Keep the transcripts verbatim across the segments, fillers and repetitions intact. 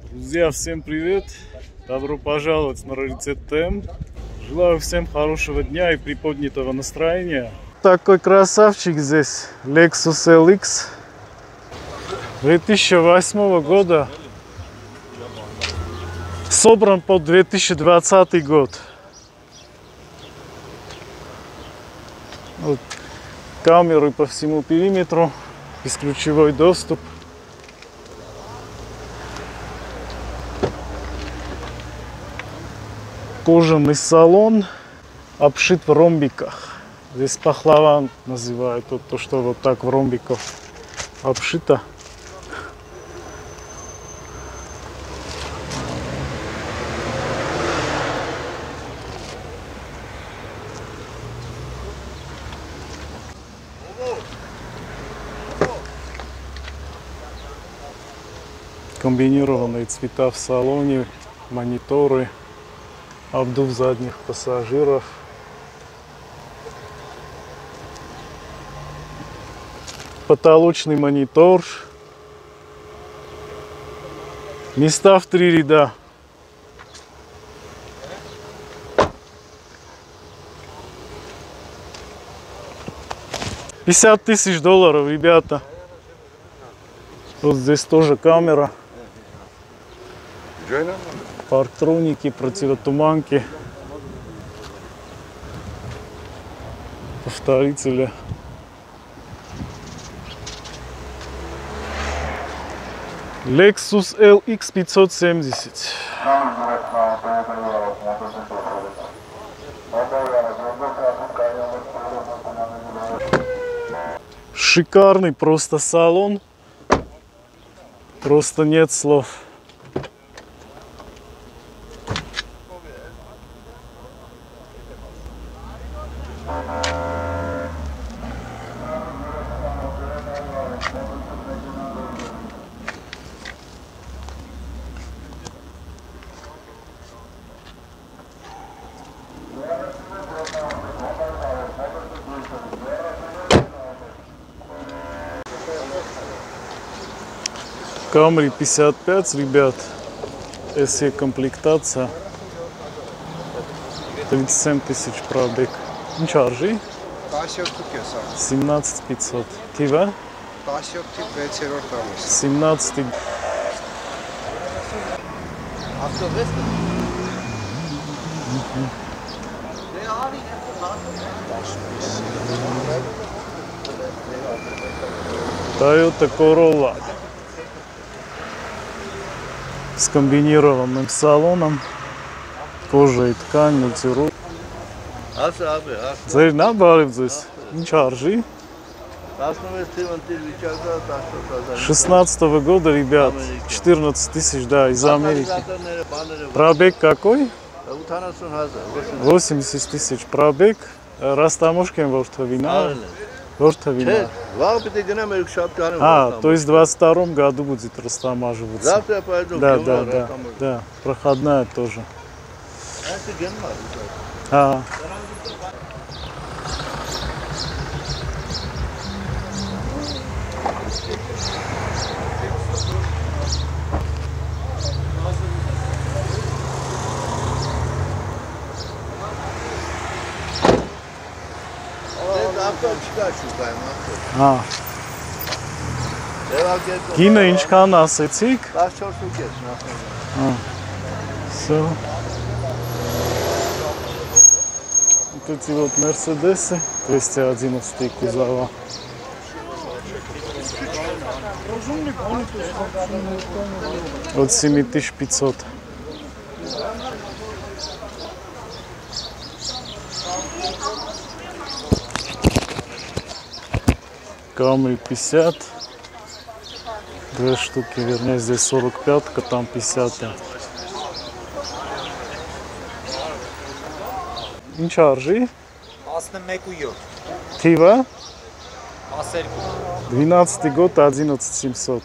Друзья, всем привет! Добро пожаловать на Раритет ТМ. Желаю всем хорошего дня и приподнятого настроения. Такой красавчик здесь, Lexus эл икс две тысячи восьмого года. Собран под две тысячи двадцатый год. Вот. Камеры по всему периметру, бесключевой доступ. Кожаный салон, обшит в ромбиках. Здесь пахлава называют вот то, что вот так в ромбиках обшито. Комбинированные цвета в салоне, мониторы, обдув задних пассажиров. Потолочный монитор. Места в три ряда. пятьдесят тысяч долларов, ребята. Вот здесь тоже камера. Парктроники, противотуманки, повторители. Lexus эл икс пятьсот семьдесят. Шикарный просто салон. Просто нет слов. Camry пятьдесят пять, ребят, эс и комплектация, тридцать семь тысяч пробег. Ничаржи? семнадцать пятьсот. Тива? семнадцать. Toyota Corolla. С комбинированным салоном, кожа и ткань, мультируль. Ձեր նա բարև ձեզ, ինչ արժի? шестнадцатого года, ребят, четырнадцать тысяч, да, из Америки. Пробег какой? восемьдесят тысяч пробег. Растаможки вина. Вина. А, то есть в двадцать втором году будет растамаживаться. Завтра я пойду. Да, да, да, да, проходная тоже. А. Ա։ Գինը ինչքան ասեցիք։ տասնչորս ու կես նախորդ։ Ա։ Всё։ Вот эти вот Мерседесы двести одиннадцать кузова. От семь тысяч пятьсот. Camry пятьдесят, две штуки, вернее здесь сорок пятка, там пятьдесят. Ինչ արժի? տասնմեկ ու յոթ։ Թիվը? տասներկու։ двенадцатый год, одиннадцать семьсот.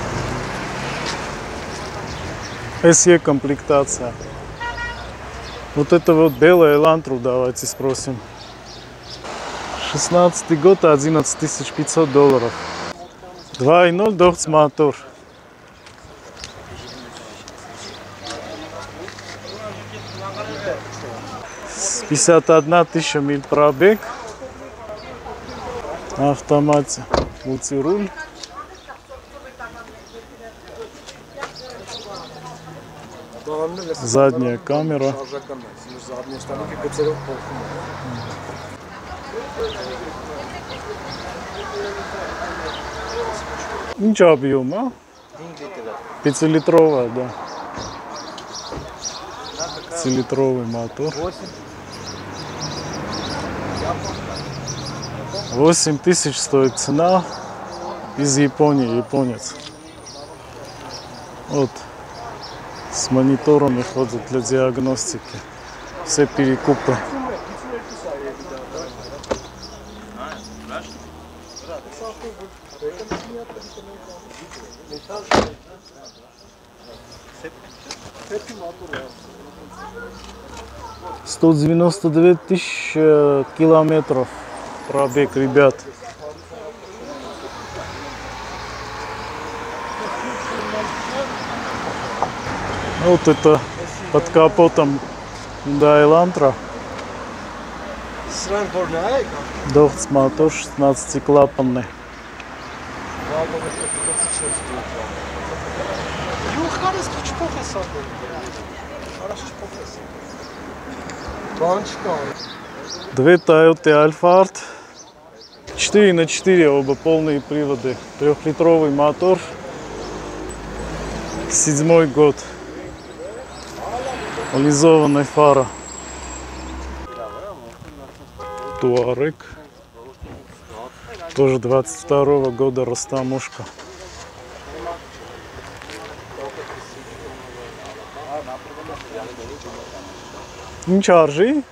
эс и комплектация. Вот это вот белая Elantra, давайте спросим. шестнадцатый год, одиннадцать тысяч пятьсот долларов. два и ноль дохц мотор. пятьдесят одна тысяча миль пробег. На автомате. Мультируль. Задняя камера. Ничего объема. Пятилитровая, да. Пятилитровый мотор. восемь тысяч стоит цена. Из Японии, японец. Вот. С мониторами ходят для диагностики. Все перекупы. сто девяносто две тысячи километров пробег, ребят. Вот это под капотом Hyundai Elantra. Дохц мотор шестнадцатиклапанный. Две Toyota Alphard. четыре на четыре, оба полные приводы. Трехлитровый мотор. Седьмой год. Лизованная фара. Туарек. Тоже двадцать второго года растаможка. Ничего, аржи?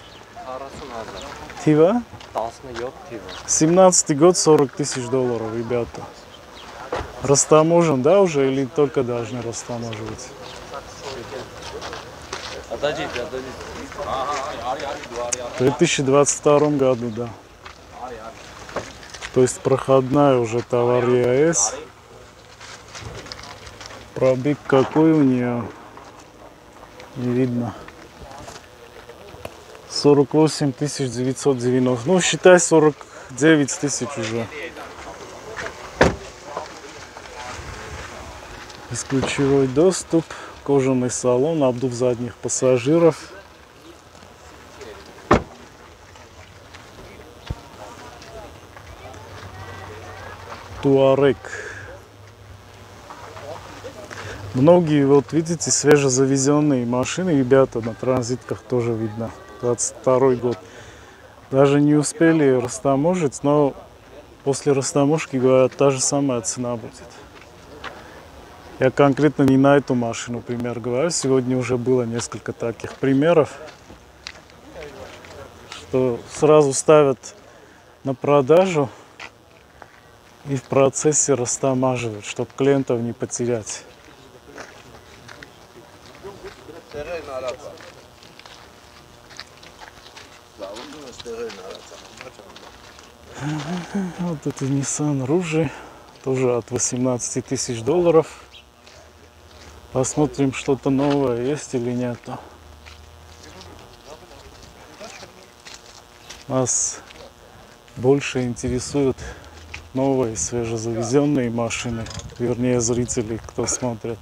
Тива? семнадцатый год, сорок тысяч долларов, ребята. Растаможен, да, уже или только должны растаможивать? В две тысячи двадцать втором году, да. То есть проходная уже товар ЕАЭС. Пробег какой у нее? Не видно. сорок восемь тысяч девятьсот девяносто. Ну, считай, сорок девять тысяч уже. Бесключевой доступ. Кожаный салон, обдув задних пассажиров. Туарек. Многие, вот видите, свежезавезенные машины, ребята, на транзитках тоже видно. двадцать второй год. Даже не успели растаможить, но после растаможки, говорят, та же самая цена будет. Я конкретно не на эту машину пример говорю. Сегодня уже было несколько таких примеров, что сразу ставят на продажу и в процессе растамаживают, чтобы клиентов не потерять. Вот это Nissan Rouge, тоже от восемнадцати тысяч долларов. Посмотрим, что-то новое есть или нет. Нас больше интересуют новые свежезавезенные машины, вернее зрители, кто смотрит.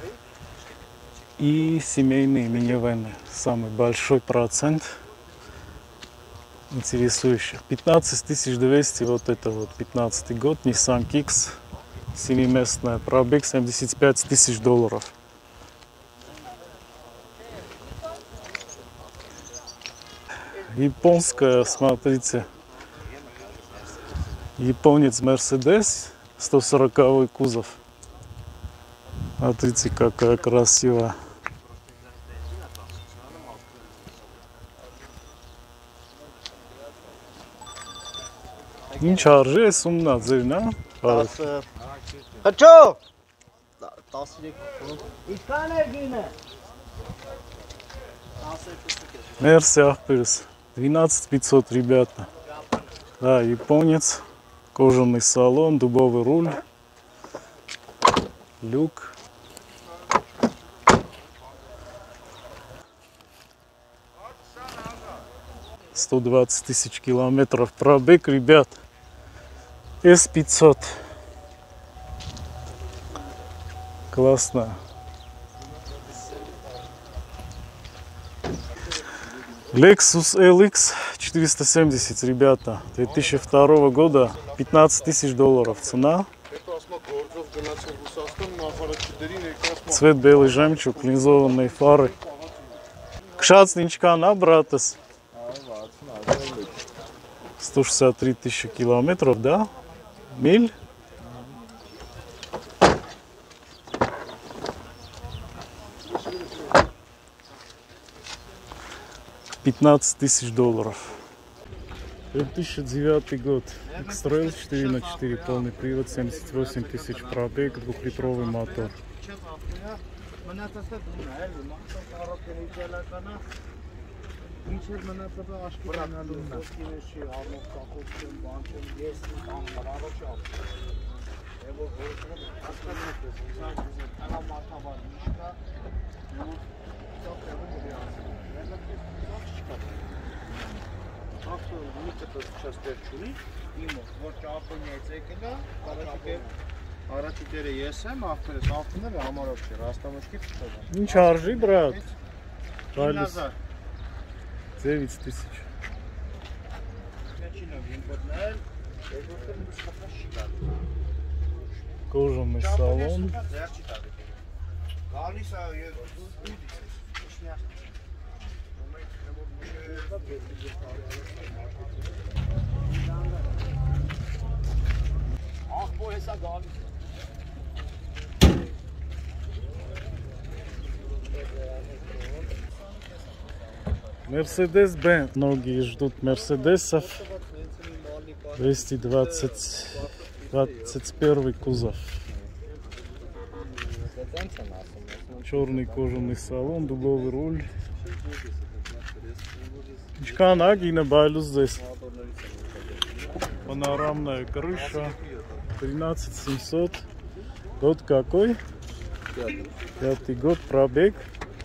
И семейные минивэны. Самый большой процент интересующих. пятнадцать тысяч двести, вот это вот пятнадцатый год, Nissan Kicks, семиместная, пробег семьдесят пять тысяч долларов. Японская, смотрите, японец Mercedes, сто сороковой кузов. Смотрите, какая красивая. Ինչ արժի է սումնա ձերն, հա? Հաճո! տասնյոթ Ինչքան է գինը? Мерси Ахперс. двенадцать пятьсот, ребята. Да, японец. Кожаный салон, дубовый руль. Люк. сто двадцать тысяч километров пробег, ребят. эс пятьсот. Классно. Lexus эл икс четыреста семьдесят, ребята, две тысячи второго года, пятнадцать тысяч долларов цена. Цвет белый жемчуг, линзованные фары. Кшацничка на, братас. сто шестьдесят три тысячи километров, да? Миль. пятнадцать тысяч долларов. две тысячи девятый год. X-Trail четыре на четыре, полный привод, семьдесят восемь тысяч пробег, двухлитровый мотор. Не чаржи, брат. девять тысяч. Кожаный салон. Мерседес-Бенц. Многие ждут Мерседесов. двести двадцать, двадцать первый кузов. Черный кожаный салон, дубовый руль. Чканагина байлус здесь. Панорамная крыша. тринадцать семьсот. Год какой? Пятый. Пятый год, пробег.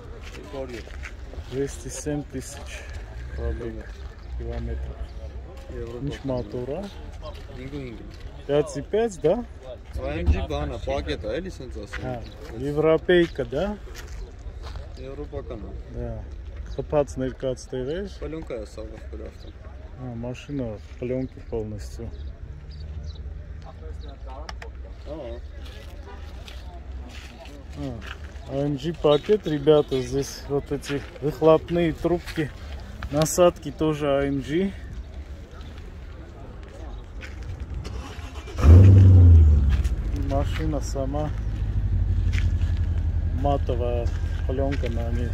двести семь тысяч пробег километров. Нич мотора. пять и пять, да? А, европейка, да? Европа. Да. Хапац неркац ТВ. Паленка я сал в паленке. А, машина в паленке полностью. А. эй эм джи пакет, ребята, здесь вот эти выхлопные трубки, насадки тоже эй эм джи. И машина сама матовая, пленка на ней.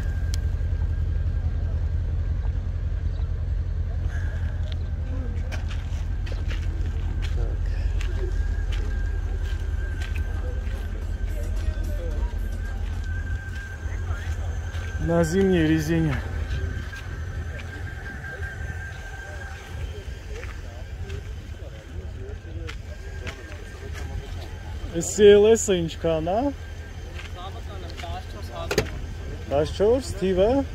На зимней резине. эс эл эс-инчка, на? Taşçor, Steve.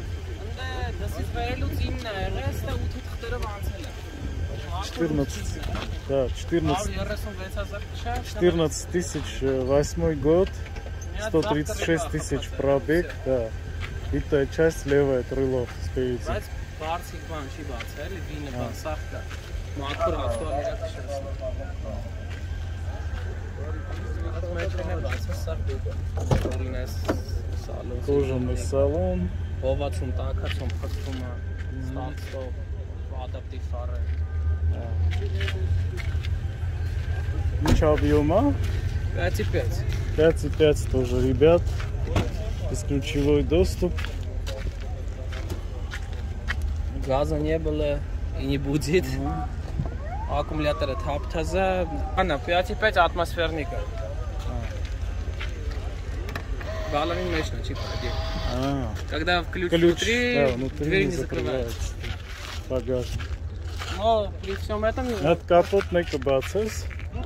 четырнадцать. Да, четырнадцать. четырнадцать тысяч, восьмой год. сто тридцать шесть тысяч пробег, да. Битая часть, левое крыло спереди. Кожаный салон. Ничего объема? пять и пять. пять и пять тоже, ребят. Бесключевой доступ. Газа не было и не будет. Аккумулятор таптаза. Она пять и пять атмосферника. Баловин мощно, чипа один. А, Когда ключ, ключ, внутри, да, внутри дверь не не закрывается. закрывается. Багажник. Но при всем этом... От капотной кабацес.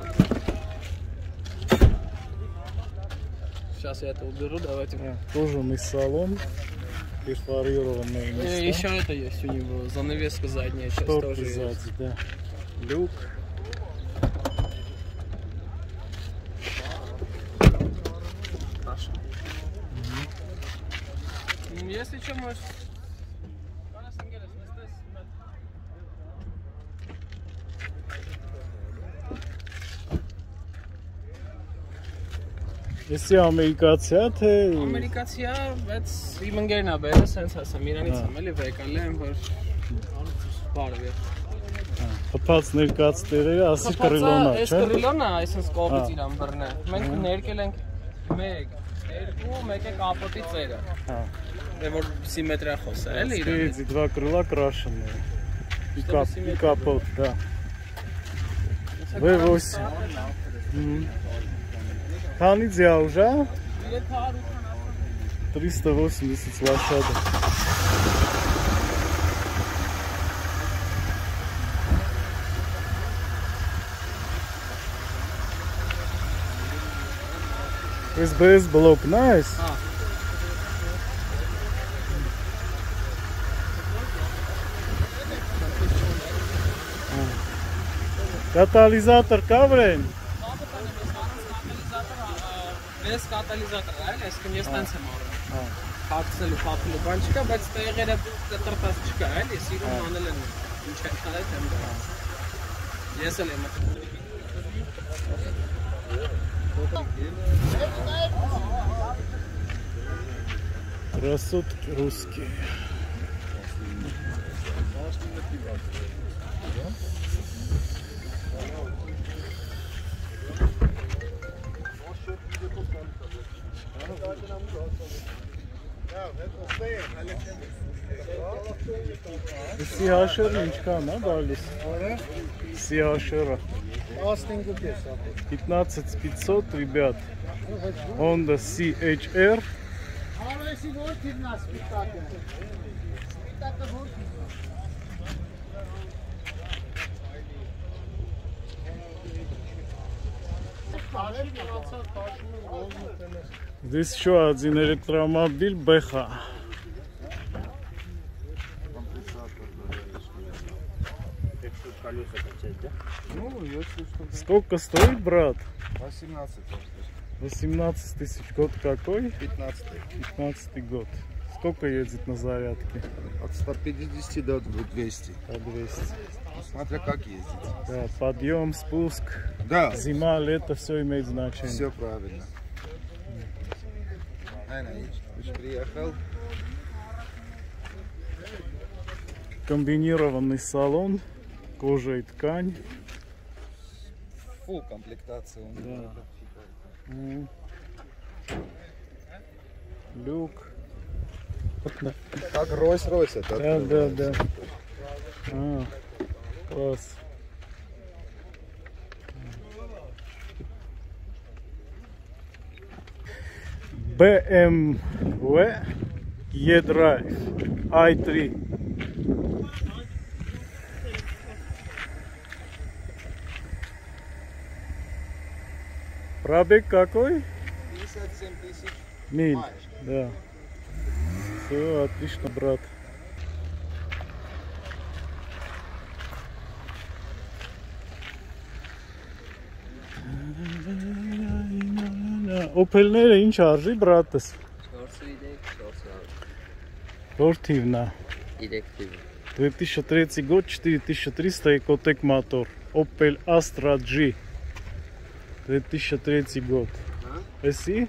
Сейчас я это уберу, давайте. А, кожаный салон. Перфорированные места. И еще это есть у него, занавеска задняя часть Шторки тоже сзади, есть. да. Люк. Хорошо. Угу. Если что, можешь... Если ամերիկացիա թե Ամերիկացիա, բայց իմ ընկերն է բերել, սենց ասեմ, իրանից եմ էլի վեկալ եմ, որ բարև է։ Խփած ներկած տերերը, ասի կրիլոնա, Այս չէ՞։ կրիլոնը, այսինքն կողմից իրան բռնե։ Մենք ներկել ենք մեկ, երկու, մեկ է կապոտի ծերը։ Հա։ Դե որ սիմետրիա խոս է, էլի իրան։ Эти два крыла крашеные. И кап, и капот, да. вэ восемь. Քանի ձյաուժ է? триста восемьдесят лошадок. эс бэ эс блок, nice. Կատալիզատոր կա վրեն։ Ես կատալիզատոր է, այսինքն ես տենց եմ արել։ Փակցելու, փակելու բան չկա, բայց տեղերը տրտած չկա, էլի, սիրուն անել են ինչ է քարել եմ դա։ Ես էլ եմ։ Красотки русские. Сиашер ինչքան է գալիս։ Сиашера. пятнадцать пятьсот, ребят. Honda си эйч ар. Здесь еще один электромобиль бэ ха. Сколько стоит, брат? восемнадцать. восемнадцать тысяч. Год какой? пятнадцатый. пятнадцатый год. Сколько едет на зарядке? От ста пятидесяти до двухсот. По двести. Смотря как ездить. Да, подъем, спуск. Да. Зима, лето, все имеет значение. Все правильно. Айна, ты приехал. Комбинированный салон, кожа и ткань. Фу, комплектация. Да. М. Люк. Как Ройс-Ройс это. Да, да, да. А, класс. бэ эм вэ E-Drive ай три. Пробег какой? пятьдесят семь тысяч. Миль. Да. Все, отлично, брат. Opel-ները ինչ արժի, բրատս։ Sportivna. Директива. две тысячи третий год, четыре тысячи триста Ecotec мотор. Opel Astra G. две тысячи третий год. Эси?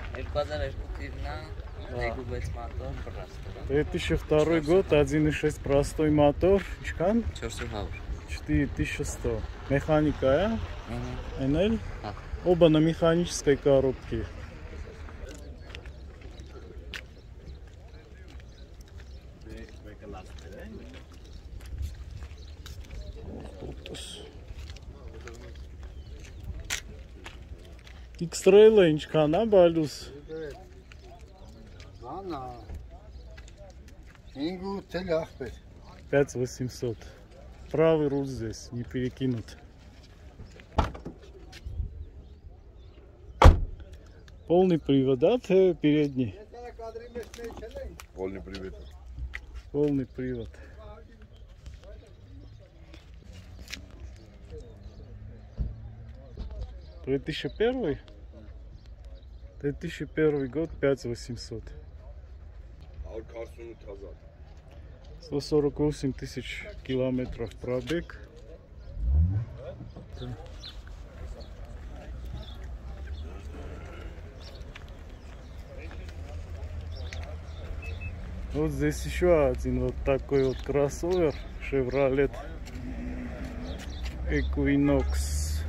две тысячи второй год, один и шесть простой мотор. Чкан? четыре тысячи сто. Механика, а? эн эл? Оба на механической коробке. X-Trail ինչքան է բալուս։ Ана. Ингу теляхпет. пять восемьсот. Правый руль здесь не перекинут. Полный привод, да, передний? Полный привет. Полный привод. две тысячи первый? две тысячи первый год, пять восемьсот. сто сорок восемь тысяч километров пробег. Да. Вот здесь еще один вот такой вот кроссовер Chevrolet Equinox.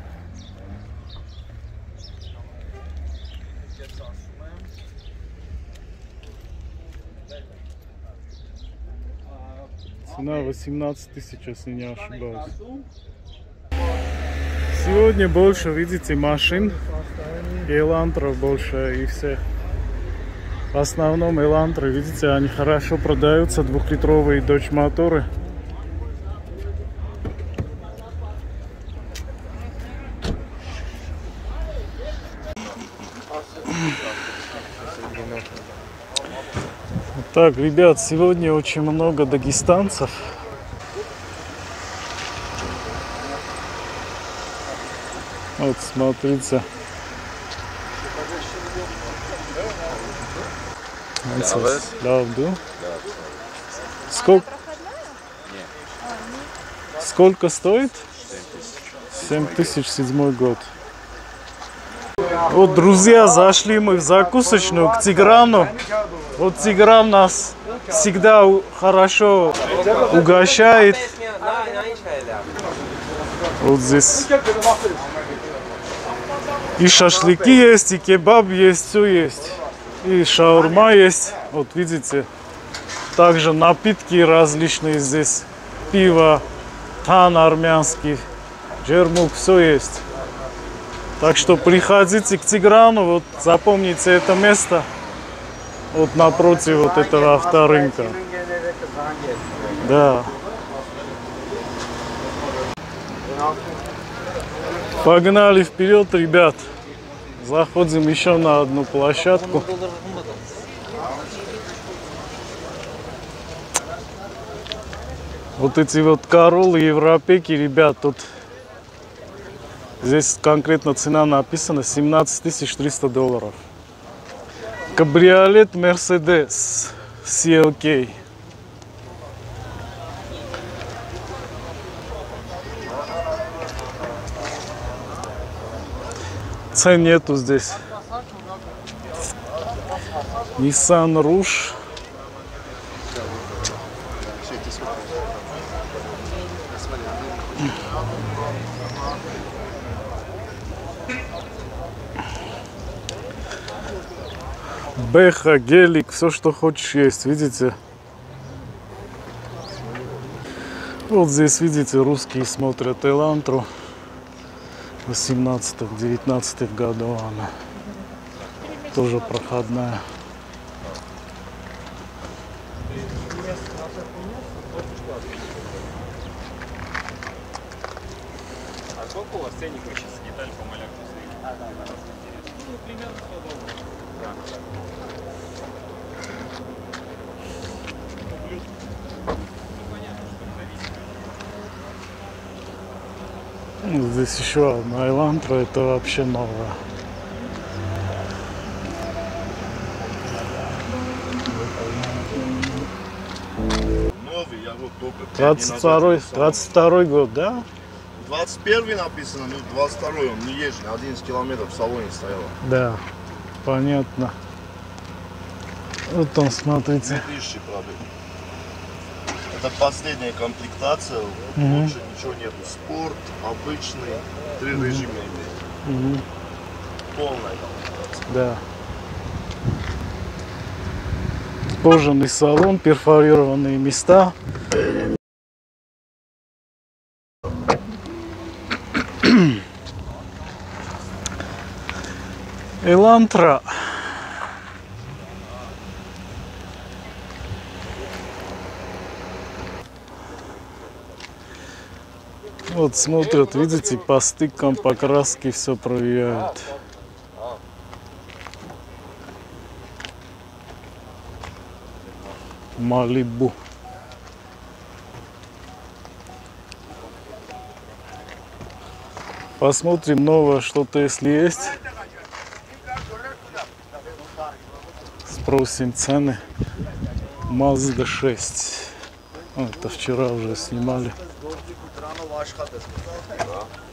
Цена восемнадцать тысяч, если не ошибаюсь. Сегодня больше, видите, машин, элантров больше и все. В основном элантры, видите, они хорошо продаются, двухлитровые Dodge моторы. Так, ребят, сегодня очень много дагестанцев. Вот, смотрите. Правду? Сколько? Сколько стоит? семь тысяч, седьмой год. Вот, друзья, зашли мы в закусочную к Тиграну. Вот Тигран нас всегда хорошо угощает. Вот здесь и шашлыки есть, и кебаб есть, все есть. И шаурма есть. Вот видите, также напитки различные здесь. Пиво, тан армянский, джермук, все есть. Так что приходите к Тиграну, вот запомните это место. Вот напротив вот этого авторынка. Да. Погнали вперед, ребят. Заходим еще на одну площадку. Вот эти вот Короллы, европейки, ребят, тут здесь конкретно цена написана семнадцать тысяч триста долларов. Кабриолет Mercedes си эл кей. Цен нету здесь. Nissan Rouge. Бэха, гелик, все, что хочешь, есть, видите? Вот здесь, видите, русские смотрят Элантру. восемнадцатых-девятнадцатых годов она. Тоже проходная. А сколько у вас ценник вообще с деталь по малярке? А, да, да. Ну, примерно сто долларов. Здесь еще одна Элантра, это вообще новая. Новый, я вот только двадцать второй, двадцать второй год, да? двадцать первый написано, ну двадцать второй он не езжен, одиннадцать километров в салоне стояло. Да, понятно. Вот там, смотрите. две тысячи пробег. Это последняя комплектация, Угу. Лучше ничего нету. Спорт, обычный, три Угу. режима имеет. Угу. Полная комплектация. Да. Кожаный салон, перфорированные места. Элантра. Вот смотрят, видите, по стыкам, по краске все проверяют. Малибу. Посмотрим новое что-то, если есть. Спросим цены. Мазда шесть. Это вчера уже снимали.